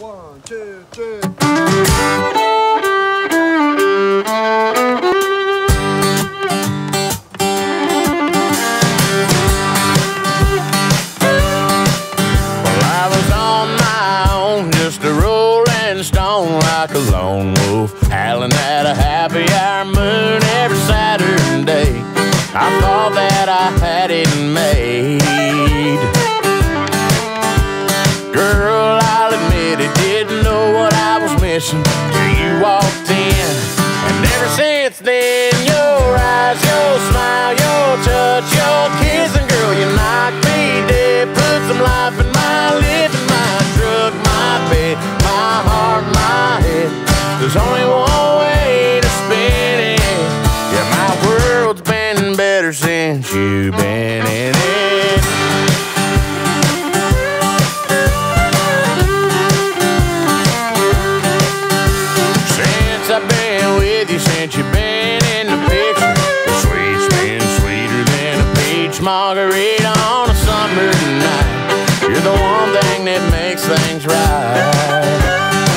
1, 2, 3. Like a lone wolf, howling at a happy hour moon every Saturday. I thought that I had it made. Girl, I'll admit it, didn't know what I was missing till you walked in. And ever since then, your eyes, your smile, your touch, your kissing, girl, you knocked me dead. Put some life in my living, my drug, my bed, my heart, my head. There's only one way to spin it. Yeah, my world's been better since you've been in it. Since I've been with you, since you've been in the picture, the sweet's been sweeter than a peach margarita on a summer night. You're the one thing that makes things right.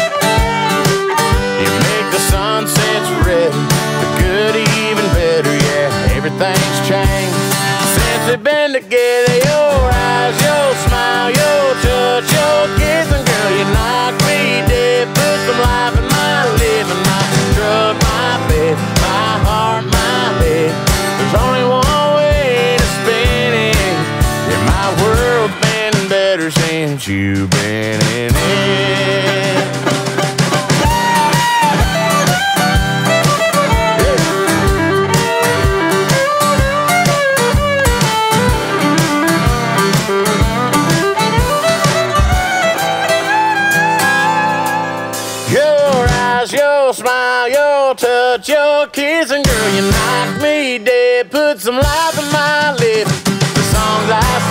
Sunset's red, the good even better, yeah, everything's changed since we've been together. Your eyes, your smile, your touch, your kissing, girl, you knocked me dead. Put some life in my living, my drug, my bed, my heart, my head. There's only one way to spin it. Yeah, my world's been better since you've been in it. Your smile, your touch, your kissing, girl, you knocked me dead. Put some life in my lips, the songs I